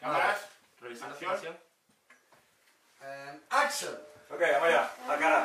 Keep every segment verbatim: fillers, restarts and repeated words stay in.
Cámaras, realización. And action. Ok, vamos allá, a cara.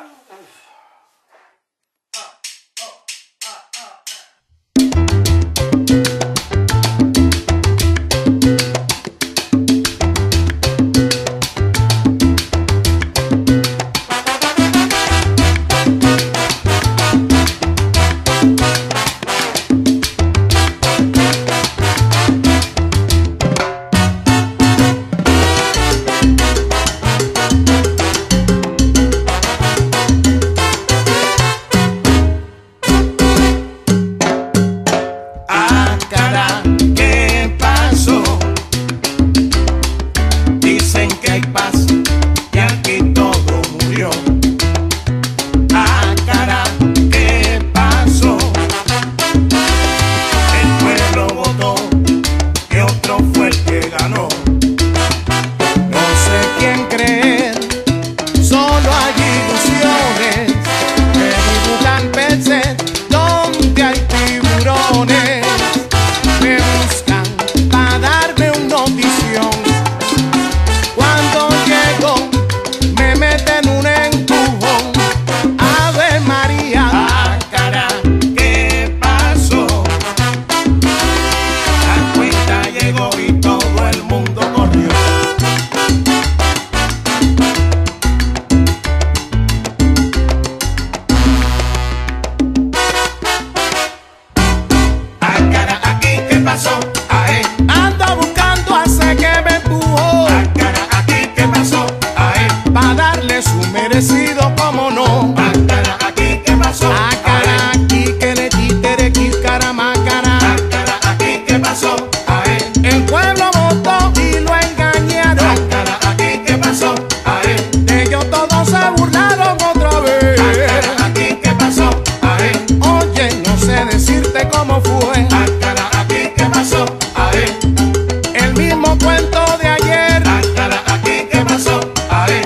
Anda buscando hace que me empujó. Ah, cara, aquí, ¿qué pasó? Ahí. Pa' darle su merecido, como no. Ah, cara, aquí, ¿qué pasó? Ah, cara, aquí, que le títere, que cara, más cara. Ah, cara, aquí, ¿qué pasó? Ahí. El pueblo votó y lo engañaron. Ah, cara, aquí, ¿qué pasó? Ahí. De ellos todos se burlaron otra vez. Ah, cara, aquí, ¿qué pasó? Ahí. Oye, no sé decirte cómo fue. Ah, cara, aquí, ¿qué pasó? Ahí. El mismo cuento de ayer. Ah, cara, aquí, ¿qué pasó? Ahí.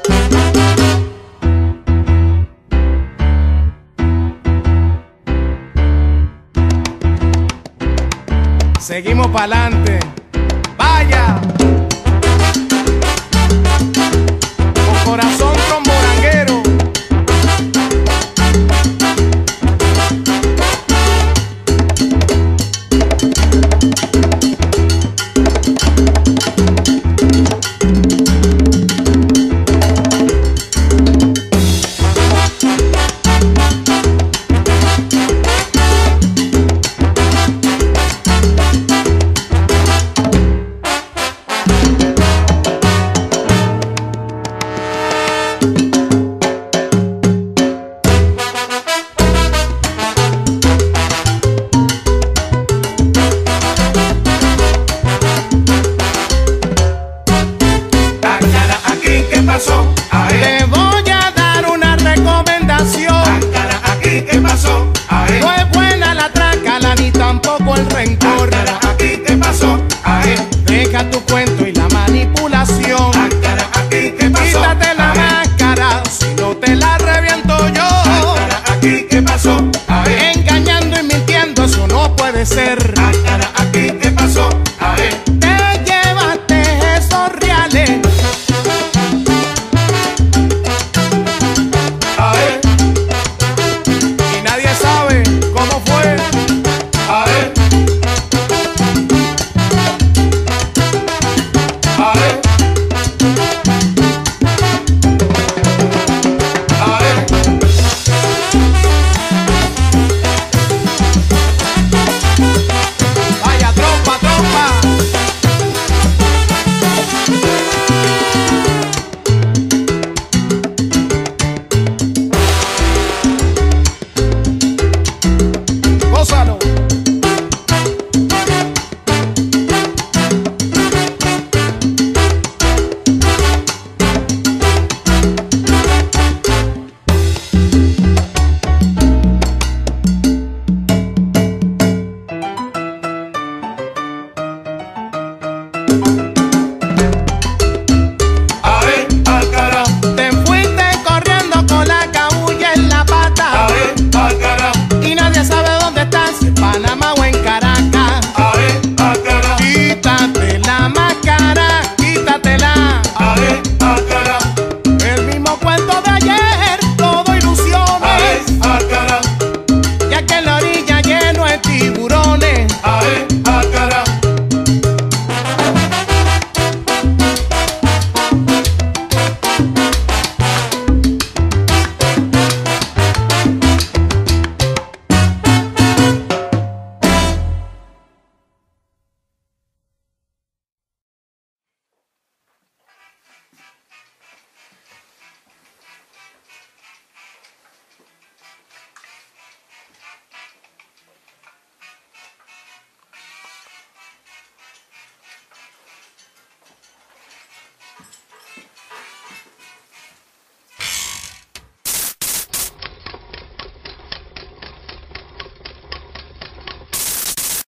Seguimos pa'lante. Vaya. Con corazón con moranguero. ¿Qué pasó? Ahí. Te voy a dar una recomendación. Ah, cara, aquí, ¿qué pasó? Ahí. No es buena la trácala ni tampoco el rencor. Ah, cara, aquí, ¿qué pasó? Ahí. Deja tu cuento y la manipulación. Ah, cara, aquí, ¿qué pasó? Quítate la Ahí. máscara, si no te la reviento yo. Ah, cara, aquí, ¿qué pasó? Ahí. Engañando y mintiendo, eso no puede ser. Ah, cara, aquí, ¿qué pasó? Ahí. Te llevaste esos reales. Y nadie sabe cómo fue. A ver. A ver. A ver. Vaya trompa, trompa. Gózalo. Thank you.